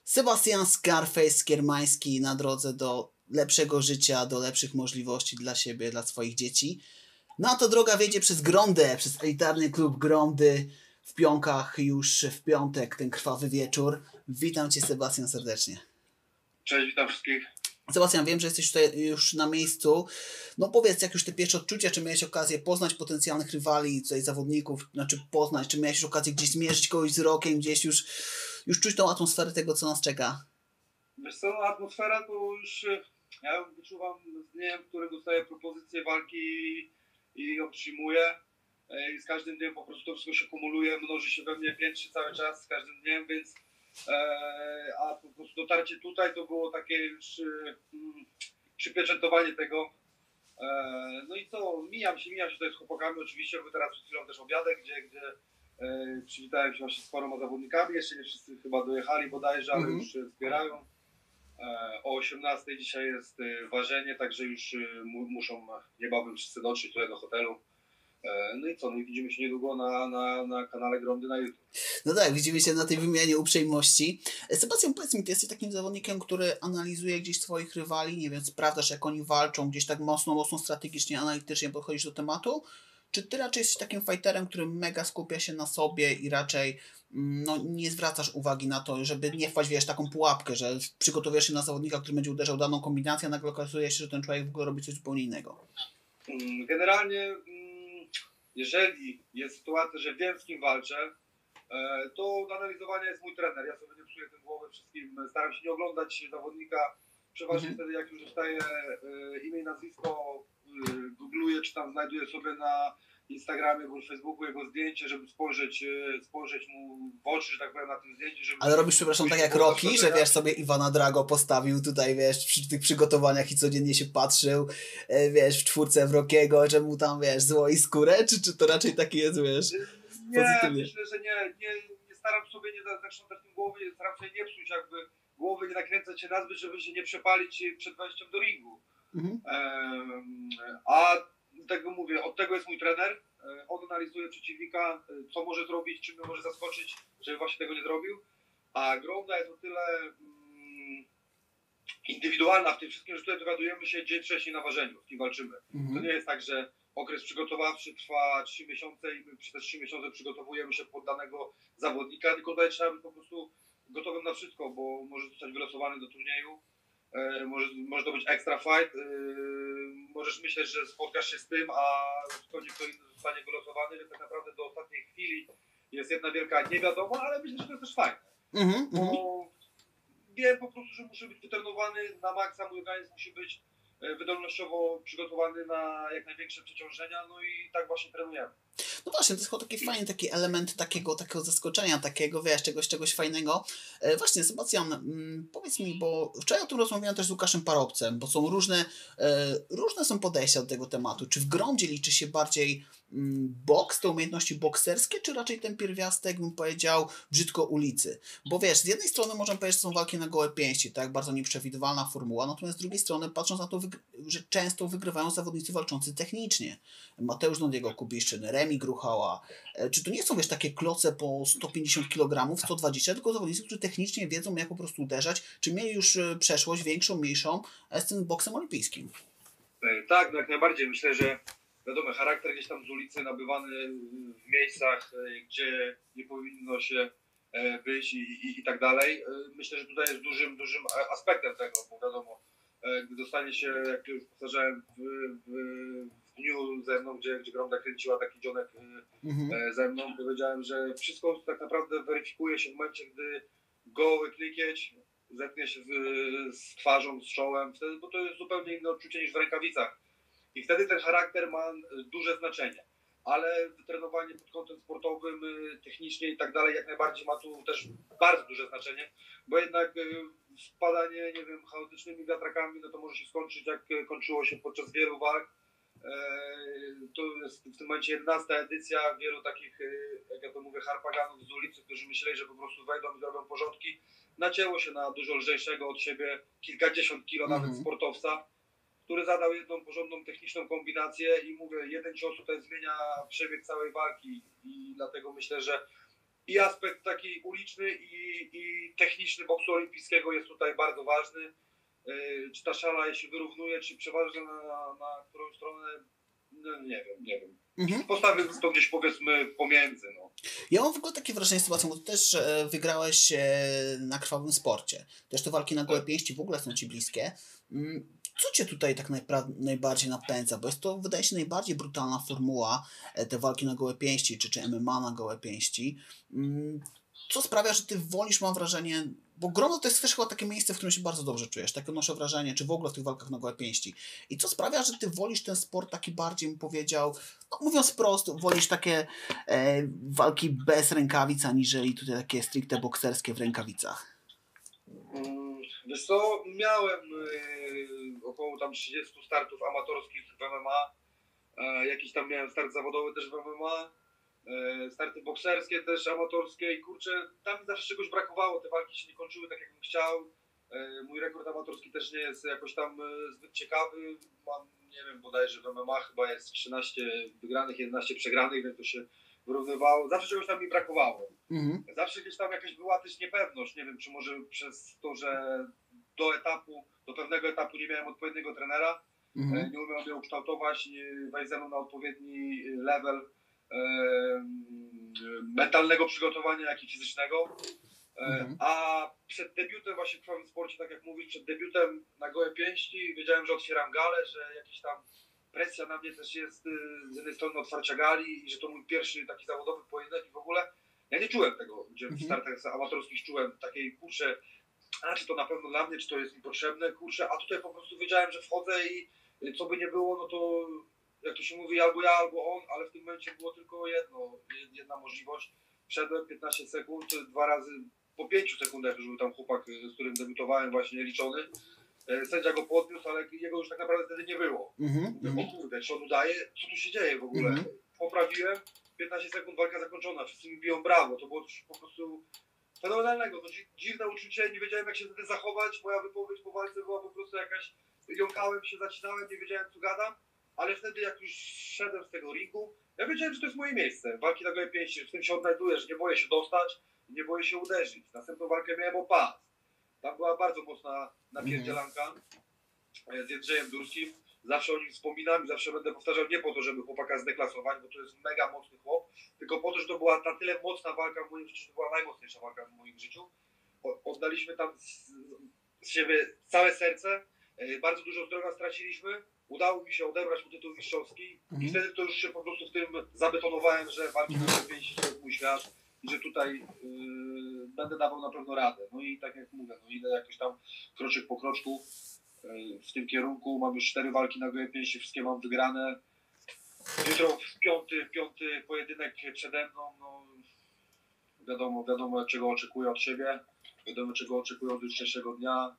Sebastian Scarface Skiermański na drodze do lepszego życia, do lepszych możliwości dla siebie, dla swoich dzieci. No a to droga wiedzie przez Grondę, przez elitarny klub Grondy w Pionkach już w piątek, ten krwawy wieczór. Witam Cię, Sebastian, serdecznie. Cześć, witam wszystkich. Sebastian, wiem, że jesteś tutaj już na miejscu. No powiedz, jak już te pierwsze odczucia, czy miałeś okazję poznać potencjalnych rywali, tutaj zawodników, poznać, czy miałeś okazję gdzieś zmierzyć kogoś wzrokiem, gdzieś już czuć tą atmosferę tego, co nas czeka? Wiesz co, atmosfera to już ja wyczuwam z dniem, w którym dostaję propozycję walki i ją przyjmuję. I z każdym dniem po prostu to wszystko się kumuluje, mnoży się we mnie, piętrzy cały czas z każdym dniem, więc a po prostu dotarcie tutaj to było takie już przypieczętowanie tego. No i co, mijam się tutaj z chłopakami, oczywiście, bo teraz przed chwilą też obiadek, gdzie przywitałem się właśnie z paroma zawodnikami, jeszcze nie wszyscy chyba dojechali bodajże, ale już zbierają. O 18 dzisiaj jest ważenie, także już muszą niebawem wszyscy dotrzeć tutaj do hotelu. No i co, no i widzimy się niedługo na kanale Grondy na YouTube. No tak, widzimy się na tej wymianie uprzejmości. Sebastian, powiedz mi, ty jesteś takim zawodnikiem, który analizuje gdzieś swoich rywali, nie wiem, sprawdzasz, jak oni walczą, gdzieś tak mocno strategicznie, analitycznie podchodzisz do tematu? Czy ty raczej jesteś takim fighterem, który mega skupia się na sobie i raczej nie zwracasz uwagi na to, żeby nie wpaść, wiesz, taką pułapkę, że przygotowujesz się na zawodnika, który będzie uderzał daną kombinację, a nagle okazuje się, że ten człowiek w ogóle robi coś zupełnie innego? Generalnie, jeżeli jest sytuacja, że wiem, z kim walczę, to do analizowania jest mój trener. Ja sobie nie psuję tym głowy wszystkim. Staram się nie oglądać zawodnika. Przeważnie wtedy, jak już dostaję imię i nazwisko, googluję, czy tam znajduję sobie na Instagramie bądź Facebooku jego zdjęcie, żeby spojrzeć mu w oczy, że tak powiem, na tym zdjęciu. Żeby ale robisz, przepraszam, tak jak Rocky, że wiesz, sobie Iwana Drago postawił tutaj, wiesz, przy tych przygotowaniach i codziennie się patrzył, wiesz, w czwórce w Rockiego, że mu tam, wiesz, złoi skórę, czy to raczej taki jest, wiesz, pozytywnie? Nie, myślę, że nie staram sobie nie zakrzątać tym głowy, staram się nie psuć jakby głowy, nie nakręcać się nazbyt, żeby się nie przepalić przed wejściem do ringu. A tego mówię, od tego jest mój trener. On analizuje przeciwnika, co może zrobić, czym mnie może zaskoczyć, żeby właśnie tego nie zrobił. A Gronda jest o tyle indywidualna w tym wszystkim, że tutaj dowiadujemy się dzień wcześniej na ważeniu, z kim walczymy. To nie jest tak, że okres przygotowawczy trwa 3 miesiące i my przez te 3 miesiące przygotowujemy się pod danego zawodnika, tylko tutaj trzeba być po prostu gotowym na wszystko, bo może zostać wylosowany do turnieju. Może to być extra fight, możesz myśleć, że spotkasz się z tym, a kto inny zostanie wylosowany, więc tak naprawdę do ostatniej chwili jest jedna wielka niewiadoma, ale myślę, że to jest też fajne. Bo wiem po prostu, że muszę być wytrenowany na maksa, mój organizm musi być wydolnościowo przygotowany na jak największe przeciążenia, no i tak właśnie trenujemy. No właśnie, to jest chyba taki fajny taki element takiego zaskoczenia, takiego, wiesz, czegoś fajnego. Właśnie, Sebastian, powiedz mi, bo wczoraj o tym rozmawiałem też z Łukaszem Parobcem, bo są różne są podejścia do tego tematu. Czy w Grondzie liczy się bardziej boks, te umiejętności bokserskie, czy raczej ten pierwiastek, bym powiedział, brzydko ulicy? Bo wiesz, z jednej strony możemy powiedzieć, że są walki na gołe pięści, tak, bardzo nieprzewidywalna formuła, natomiast z drugiej strony, patrząc na to, że często wygrywają zawodnicy walczący technicznie. Mateusz Nodiego Kubiszczyny, Remi Gruchała. Czy to nie są, wiesz, takie kloce po 150 kg, 120, tylko zawodnicy, którzy technicznie wiedzą, jak po prostu uderzać, czy mieli już przeszłość większą, mniejszą z tym boksem olimpijskim? Tak, no jak najbardziej. Myślę, że wiadomo, charakter gdzieś tam z ulicy nabywany w miejscach, gdzie nie powinno się być i tak dalej. Myślę, że tutaj jest dużym aspektem tego, bo wiadomo, gdy dostanie się, jak już powtarzałem, w dniu ze mną, gdzie Gronda kręciła taki dzionek ze mną, powiedziałem, że wszystko tak naprawdę weryfikuje się w momencie, gdy goły klikieć, zetnie się z twarzą, z czołem, wtedy, bo to jest zupełnie inne odczucie niż w rękawicach. I wtedy ten charakter ma duże znaczenie. Ale wytrenowanie pod kątem sportowym, technicznie i tak dalej, jak najbardziej ma tu też bardzo duże znaczenie, bo jednak spadanie, nie wiem, chaotycznymi wiatrakami, no to może się skończyć, jak kończyło się podczas wielu walk. To jest w tym momencie 11. edycja wielu takich, jak ja to mówię, harpaganów z ulicy, którzy myśleli, że po prostu wejdą i zrobią porządki. Nacięło się na dużo lżejszego od siebie, kilkadziesiąt kilo nawet sportowca, który zadał jedną porządną techniczną kombinację i mówię, jeden cios tutaj zmienia przebieg całej walki i dlatego myślę, że i aspekt taki uliczny i techniczny boksu olimpijskiego jest tutaj bardzo ważny. Czy ta szala się wyrównuje, czy przeważa na którą stronę, no, nie wiem. Postawię to gdzieś powiedzmy pomiędzy. No. Ja mam w ogóle takie wrażenie sytuacją, bo ty też wygrałeś na krwawym sporcie. Też te walki na gołe pięści w ogóle są ci bliskie. Co cię tutaj tak najbardziej napędza? Bo jest to, wydaje się, najbardziej brutalna formuła, te walki na gołe pięści, czy MMA na gołe pięści. Co sprawia, że ty wolisz, mam wrażenie, bo grono to jest też chyba takie miejsce, w którym się bardzo dobrze czujesz, takie noszę wrażenie, czy w ogóle w tych walkach na gołe pięści. I co sprawia, że ty wolisz ten sport taki bardziej, bym powiedział, no mówiąc wprost, wolisz takie walki bez rękawic, aniżeli tutaj takie stricte bokserskie w rękawicach? Wiesz co, miałem około tam 30 startów amatorskich w MMA, jakiś tam miałem start zawodowy też w MMA, starty bokserskie też amatorskie i kurczę, tam mi zawsze czegoś brakowało, te walki się nie kończyły tak jakbym chciał, mój rekord amatorski też nie jest jakoś tam zbyt ciekawy, mam, nie wiem, bodajże w MMA chyba jest 13 wygranych, 11 przegranych, więc to się wyrównywało, zawsze czegoś tam mi brakowało. Zawsze gdzieś tam jakaś była też niepewność, nie wiem, czy może przez to, że do pewnego etapu nie miałem odpowiedniego trenera, nie umiał mnie ukształtować, wejść ze mną na odpowiedni level mentalnego przygotowania, jak i fizycznego. A przed debiutem właśnie w krwawym sporcie, tak jak mówisz, przed debiutem na gołe pięści wiedziałem, że otwieram galę, że jakiś tam presja na mnie też jest z jednej strony otwarcia gali i że to mój pierwszy taki zawodowy pojedynek i w ogóle ja nie czułem tego, gdzie w startach amatorskich czułem takiej, kurczę, czy to na pewno dla mnie, czy to jest mi potrzebne, kurczę, a tutaj po prostu wiedziałem, że wchodzę i co by nie było, no to jak to się mówi, albo ja, albo on, ale w tym momencie było tylko jedna możliwość. Wszedłem 15 sekund, 2 razy po 5 sekundach już był tam chłopak, z którym debiutowałem właśnie liczony. Sędzia go podniósł, ale jego już tak naprawdę wtedy nie było. O kurde, czy on udaje? Co tu się dzieje w ogóle? Poprawiłem, 15 sekund, walka zakończona, wszyscy mi biją brawo, to było coś po prostu fenomenalnego, to dziwne uczucie, nie wiedziałem jak się wtedy zachować, moja wypowiedź po walce była po prostu jakaś, jąkałem się, zacinałem, nie wiedziałem co gadam, ale wtedy jak już szedłem z tego ringu, ja wiedziałem, że to jest moje miejsce, walki na gołe pięści, że w tym się odnajduję, że nie boję się dostać, nie boję się uderzyć. Następną walkę miałem o pas, tam była bardzo mocna napierdzielanka z Jędrzejem Durskim, zawsze o nim wspominam i zawsze będę powtarzał nie po to, żeby chłopaka zdeklasować, bo to jest mega mocny chłop, tylko po to, że to była na tyle mocna walka w moim życiu, że to była najmocniejsza walka w moim życiu. Oddaliśmy tam z siebie całe serce, bardzo dużo zdrowia straciliśmy, udało mi się odebrać mu tytuł mistrzowski i wtedy to już się po prostu w tym zabetonowałem, że walki na gołe pięści to jest mój świat i że tutaj będę dawał na pewno radę. No i tak jak mówię, no idę jakoś tam kroczek po kroczku w tym kierunku, mam już 4 walki na gołe pięści, wszystkie mam wygrane. Jutro piąty pojedynek przede mną, no wiadomo czego oczekuję od siebie, wiadomo czego oczekuję od jutrzejszego dnia.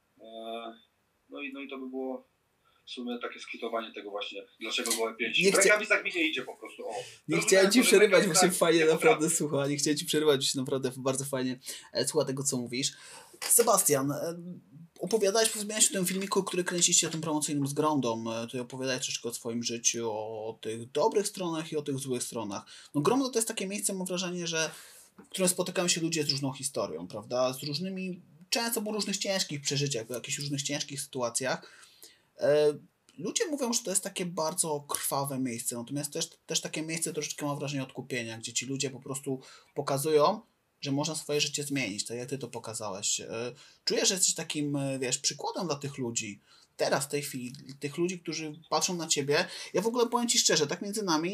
No i to by było w sumie takie skwitowanie tego właśnie, dlaczego gołe pięści. W rękawicach mi nie idzie po prostu. Nie chciałem ci przerywać, bo się fajnie naprawdę słucha. Nie chciałem ci przerywać, bo się naprawdę bardzo fajnie słucha tego, co mówisz. Sebastian, opowiadałeś, wspomniałeś o tym filmiku, który kręciliście o tym promocyjnym z Grondą. Tutaj opowiadałeś troszeczkę o swoim życiu, o tych dobrych stronach i o tych złych stronach. No Gronda to jest takie miejsce, mam wrażenie, że w którym spotykają się ludzie z różną historią, prawda? Z różnymi, często po różnych ciężkich przeżyciach, po jakichś różnych ciężkich sytuacjach. Ludzie mówią, że to jest takie bardzo krwawe miejsce, natomiast też takie miejsce troszeczkę mam wrażenie odkupienia, gdzie ci ludzie po prostu pokazują, że można swoje życie zmienić, tak jak ty to pokazałeś. Czujesz, że jesteś takim, wiesz, przykładem dla tych ludzi, teraz, w tej chwili, tych ludzi, którzy patrzą na ciebie. Ja w ogóle powiem ci szczerze, tak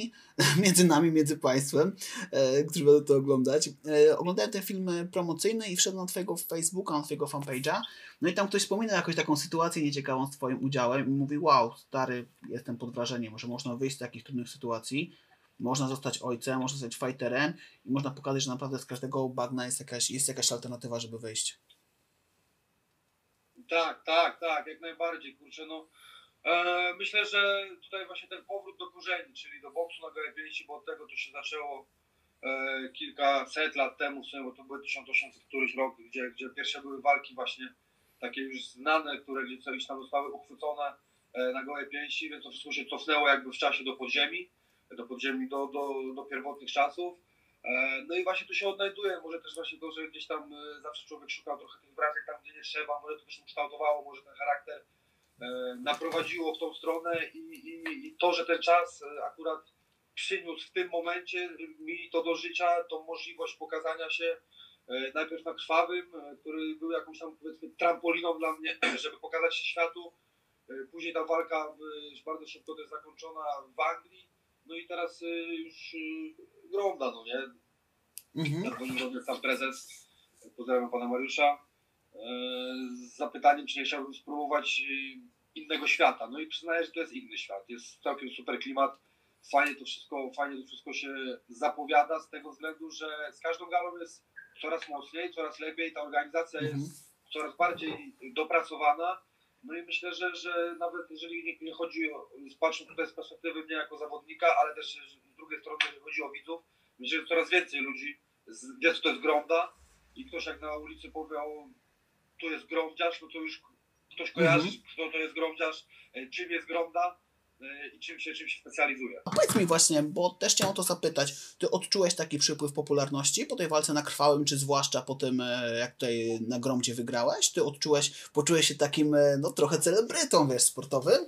między państwem, którzy będą to oglądać, oglądałem ten film promocyjny i wszedłem na twojego Facebooka, na twojego fanpage'a, no i tam ktoś wspomina jakąś taką sytuację nieciekawą z twoim udziałem i mówi, wow, stary, jestem pod wrażeniem, że można wyjść z takich trudnych sytuacji, można zostać ojcem, można zostać fighterem i można pokazać, że naprawdę z każdego bagna jest jakaś alternatywa, żeby wyjść. Tak, jak najbardziej, kurczę, no. Myślę, że tutaj właśnie ten powrót do korzeni, czyli do boksu na gołe pięści, bo od tego to się zaczęło kilkaset lat temu, bo to były 1800 któryś rok, gdzie pierwsze były walki właśnie takie już znane, które gdzieś tam zostały uchwycone na gołe pięści, więc to wszystko się cofnęło jakby w czasie do podziemi, do pierwotnych czasów. No i właśnie tu się odnajduję, może też właśnie to, że gdzieś tam zawsze człowiek szukał trochę tych wrażeń tam, gdzie nie trzeba, może to też ukształtowało, może ten charakter naprowadziło w tą stronę i to, że ten czas akurat przyniósł w tym momencie mi to do życia, tą możliwość pokazania się najpierw na Krwawym, który był jakąś tam powiedzmy trampoliną dla mnie, żeby pokazać się światu. Później ta walka już bardzo szybko też zakończona w Anglii. No i teraz już Gronda, no nie? Mhm. Sam prezes, pozdrawiam pana Mariusza, z zapytaniem, czy nie chciałbym spróbować innego świata. No i przyznaję, że to jest inny świat. Jest całkiem super klimat. Fajnie to wszystko się zapowiada z tego względu, że z każdą galą jest coraz mocniej, coraz lepiej. Ta organizacja jest coraz bardziej dopracowana. No i myślę, że nawet jeżeli nie chodzi o, patrzę tutaj z perspektywy mnie jako zawodnika, ale też z drugiej strony, jeżeli chodzi o widzów, myślę, że coraz więcej ludzi wie, co to jest Gronda i ktoś jak na ulicy powie, tu jest Gromdziarz, no to już ktoś kojarzy, kto to jest Gromdziarz, czym jest Gronda i czym się specjalizuje. A powiedz mi właśnie, bo też chciałem o to zapytać, ty odczułeś taki przypływ popularności po tej walce na Krwawym, czy zwłaszcza po tym, jak tutaj na Gromdzie wygrałeś? Ty poczułeś się takim, no trochę celebrytą, wiesz, sportowym?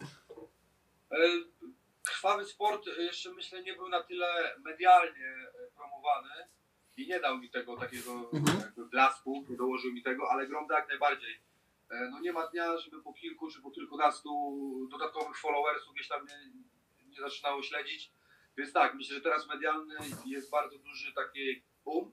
Krwawy sport jeszcze myślę nie był na tyle medialnie promowany i nie dał mi tego takiego jakby blasku, nie dołożył mi tego, ale Gronda jak najbardziej. No nie ma dnia, żeby po kilku czy po kilkunastu dodatkowych followersów gdzieś tam nie zaczynało śledzić. Więc tak, myślę, że teraz medialny jest bardzo duży taki boom.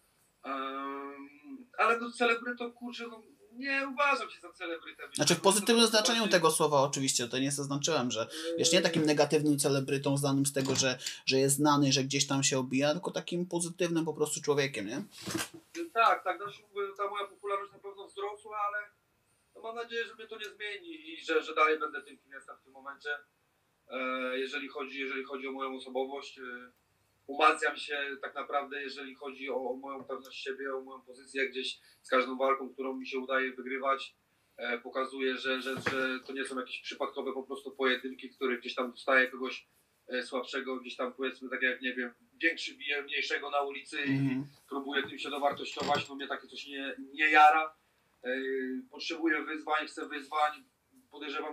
Ale no celebrytą, kurczę, no nie uważam się za celebrytę. Znaczy w pozytywnym znaczeniu tego słowa oczywiście, to nie zaznaczyłem, że wiesz, nie takim negatywnym celebrytą znanym z tego, że jest znany, że gdzieś tam się obija, tylko takim pozytywnym po prostu człowiekiem, nie? Tak, znaczy ta moja popularność na pewno wzrosła, ale no mam nadzieję, że mnie to nie zmieni i że dalej będę tym, kim jestem w tym momencie. Jeżeli chodzi o moją osobowość, umacniam się tak naprawdę, jeżeli chodzi o moją pewność siebie, o moją pozycję gdzieś z każdą walką, którą mi się udaje wygrywać. Pokazuję, że to nie są jakieś przypadkowe po prostu pojedynki, w których gdzieś tam dostaję kogoś słabszego, gdzieś tam powiedzmy tak jak, nie wiem, większy bije mniejszego na ulicy i próbuję tym się dowartościować, no mnie takie coś nie jara. Potrzebuję wyzwań, chcę wyzwań. Podejrzewam,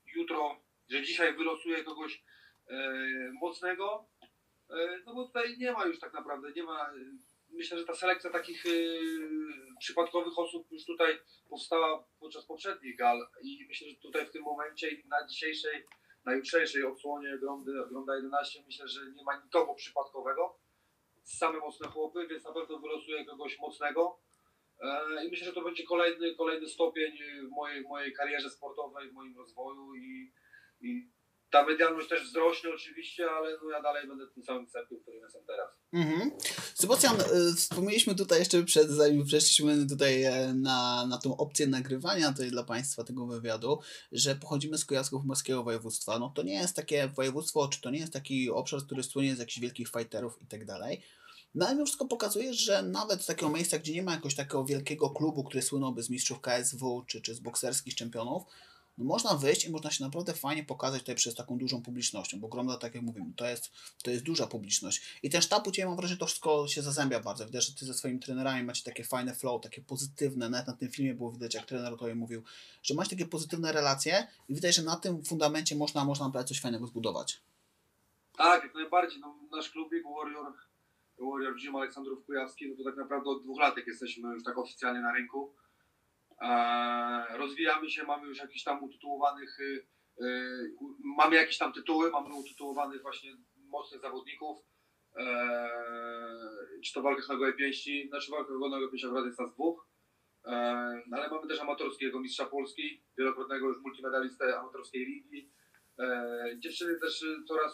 że dzisiaj wylosuję kogoś mocnego. No bo tutaj nie ma już tak naprawdę, myślę, że ta selekcja takich przypadkowych osób już tutaj powstała podczas poprzednich gal i myślę, że tutaj w tym momencie i na jutrzejszej odsłonie Gronda 11 myślę, że nie ma nikogo przypadkowego, same mocne chłopy, więc na pewno wylosuję kogoś mocnego i myślę, że to będzie kolejny stopień w mojej karierze sportowej, w moim rozwoju i ta medialność też wzrośnie oczywiście, ale no ja dalej będę tym samym cepem, którym jestem teraz. Sebastian, wspomnieliśmy tutaj jeszcze zanim przeszliśmy tutaj na tą opcję nagrywania tutaj dla Państwa tego wywiadu, że pochodzimy z Kujawsko-Pomorskiego województwa. No to nie jest takie województwo, czy to nie jest taki obszar, który słynie z jakichś wielkich fighterów i tak dalej. No ale mimo wszystko pokazuje, że nawet z takiego miejsca, gdzie nie ma jakiegoś takiego wielkiego klubu, który słynąłby z mistrzów KSW, czy z bokserskich czempionów, no można wyjść i można się naprawdę fajnie pokazać tutaj przez taką dużą publicznością, bo Gronda, tak jak mówimy, to jest duża publiczność. I ten sztab u Ciebie, mam wrażenie, to wszystko się zazębia bardzo. Widać, że Ty ze swoimi trenerami macie takie fajne flow, takie pozytywne, nawet na tym filmie było widać, jak trener o Tobie mówił, że macie takie pozytywne relacje i widać, że na tym fundamencie można naprawdę coś fajnego zbudować. Tak, jak najbardziej. No, nasz klubik Warrior Gym Aleksandrów Kujawski, no to tak naprawdę od 2 lat jesteśmy już tak oficjalnie na rynku. Rozwijamy się, mamy już jakiś tam utytułowanych, mamy jakieś tam tytuły, mamy utytułowanych właśnie mocnych zawodników, czy to w walkach na gołe pięści, walkach na gołe pięści akurat jest nas 2, ale mamy też amatorskiego mistrza Polski, wielokrotnego już multimedalistę amatorskiej ligi. Dziewczyny też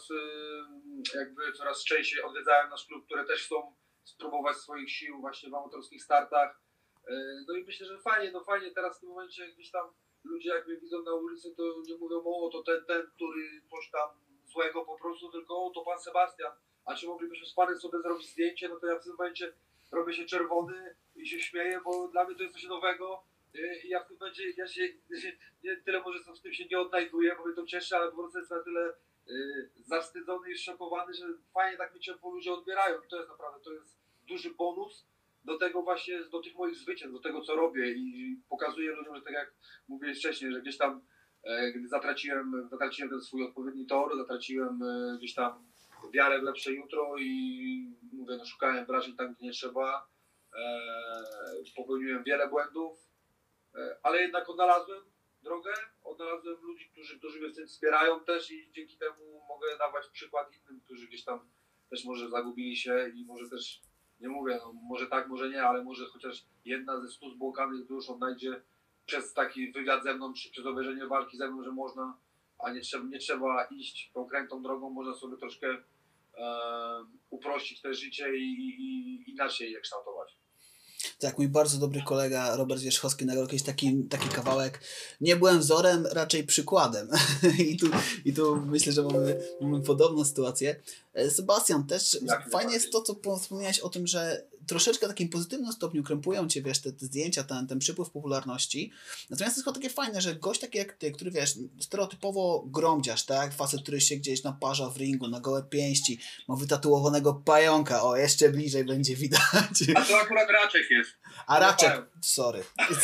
coraz częściej odwiedzają nasz klub, które też chcą spróbować swoich sił właśnie w amatorskich startach. No i myślę, że fajnie teraz w tym momencie gdzieś tam ludzie jak mnie widzą na ulicy, to nie mówią to ten, który coś tam złego po prostu, tylko to pan Sebastian, a czy moglibyśmy z panem sobie zrobić zdjęcie, no to ja w tym momencie robię się czerwony i się śmieję, bo dla mnie to jest coś nowego i ja w tym momencie, nie tyle może z tym się nie odnajduję, bo mnie to cieszy, ale po prostu jest na tyle zawstydzony i szokowany, że fajnie tak mnie ciepło ludzie odbierają. To jest naprawdę, to jest duży bonus do tego właśnie, do tych moich zwycięstw, do tego co robię i pokazuję ludziom, że tak jak mówiłem wcześniej, że gdzieś tam gdy zatraciłem ten swój odpowiedni tor, zatraciłem gdzieś tam wiarę w lepsze jutro i mówię, no szukałem wrażeń tam, gdzie nie trzeba, popełniłem wiele błędów, ale jednak odnalazłem drogę, odnalazłem ludzi, którzy mnie w tym wspierają też i dzięki temu mogę dawać przykład innym, którzy gdzieś tam też może zagubili się i może też, nie mówię, no, może tak, może nie, ale może chociaż jedna ze 100 zbłąkanych dusz odnajdzie przez taki wywiad ze mną, czy przez obejrzenie walki ze mną, że można, a nie trzeba iść tą krętą drogą, można sobie troszkę uprościć te życie i inaczej je kształtować. Tak, mój bardzo dobry kolega Robert Wierzchowski nagrał kiedyś taki kawałek. Nie byłem wzorem, raczej przykładem. I tu myślę, że mamy podobną sytuację. Sebastian, też fajnie jest to, co wspomniałeś o tym, że troszeczkę w takim pozytywnym stopniu krępują cię, wiesz, te zdjęcia, ten przypływ popularności. Natomiast jest to takie fajne, że gość taki jak ty, który, wiesz, stereotypowo gromdziarz, tak? Facet, który się gdzieś naparza w ringu, na gołe pięści, ma wytatuowanego pająka, o, jeszcze bliżej będzie widać. A to akurat Raczek jest. A Raczek, sorry.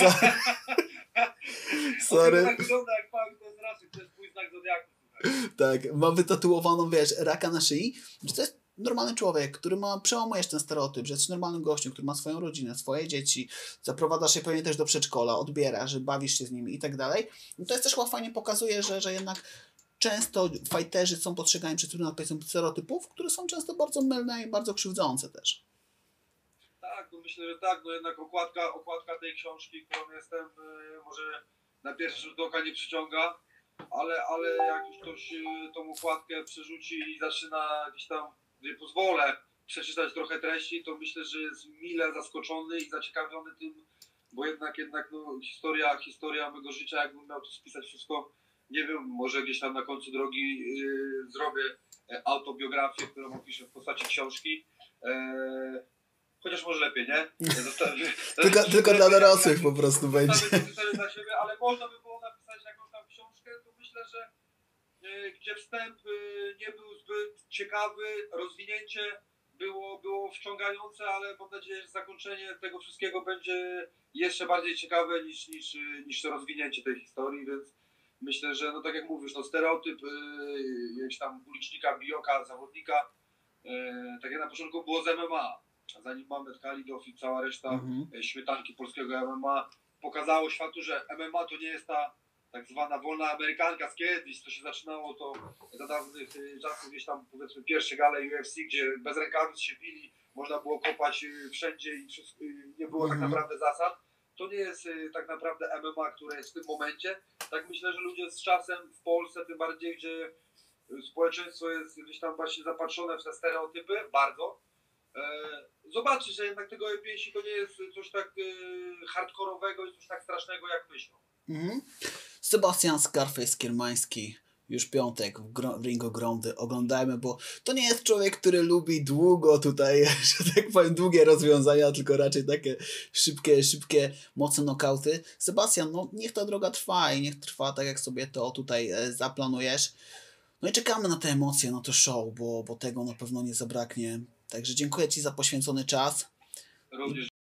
Sorry. Tak wygląda jak pająk, to jest Raczek, to jest twój znak zodiaku. Tak, ma wytatuowaną, wiesz, raka na szyi, że to jest normalny człowiek, który przełamujesz ten stereotyp, że jesteś normalnym gościem, który ma swoją rodzinę, swoje dzieci, zaprowadzasz je pewnie też do przedszkola, odbierasz, bawisz się z nimi i tak dalej. No to jest też chyba fajnie pokazuje, że jednak często fajterzy są postrzegani przez powiedzmy stereotypów, które są często bardzo mylne i bardzo krzywdzące też. Tak, no myślę, że tak, no jednak okładka tej książki, którą jestem, może na pierwszy rzut oka nie przyciąga, ale jak już ktoś tą okładkę przerzuci i zaczyna gdzieś tam, gdy pozwolę przeczytać trochę treści, to myślę, że jest mile zaskoczony i zaciekawiony tym, bo jednak no, historia mego życia, jakbym miał to spisać wszystko, nie wiem, może gdzieś tam na końcu drogi zrobię autobiografię, którą opiszę w postaci książki. Chociaż może lepiej, nie? Tylko dla dorosłych po prostu będzie. Dla siebie, ale można by było napisać jakąś tam książkę, to myślę, że gdzie wstęp nie był zbyt ciekawy, rozwinięcie było wciągające, ale mam nadzieję, że zakończenie tego wszystkiego będzie jeszcze bardziej ciekawe niż to rozwinięcie tej historii, więc myślę, że no tak jak mówisz, no stereotyp jakiegoś tam ulicznika, bijoka, zawodnika, tak jak na początku było z MMA. Zanim Mamet Khalidow i cała reszta śmietanki polskiego MMA pokazało światu, że MMA to nie jest ta tak zwana wolna amerykanka z kiedyś, to się zaczynało to za dawnych czasów, gdzieś tam powiedzmy pierwsze gale UFC, gdzie bez rękawic się bili, można było kopać wszędzie i wszystko, nie było tak naprawdę zasad. To nie jest tak naprawdę MMA, które jest w tym momencie. Tak myślę, że ludzie z czasem w Polsce, tym bardziej, gdzie społeczeństwo jest gdzieś tam właśnie zapatrzone w te stereotypy, bardzo, zobaczy, że jednak tego pięści to nie jest coś tak hardkorowego i coś tak strasznego, jak myślą. Sebastian Scarface Kiermański, już piątek w ringu Gromdy, oglądajmy, bo to nie jest człowiek, który lubi długo tutaj, że tak powiem, długie rozwiązania, tylko raczej takie szybkie, mocne nokauty. Sebastian, no niech ta droga trwa i niech trwa tak, jak sobie to tutaj zaplanujesz. No i czekamy na te emocje, na to show, bo tego na pewno nie zabraknie. Także dziękuję Ci za poświęcony czas. Również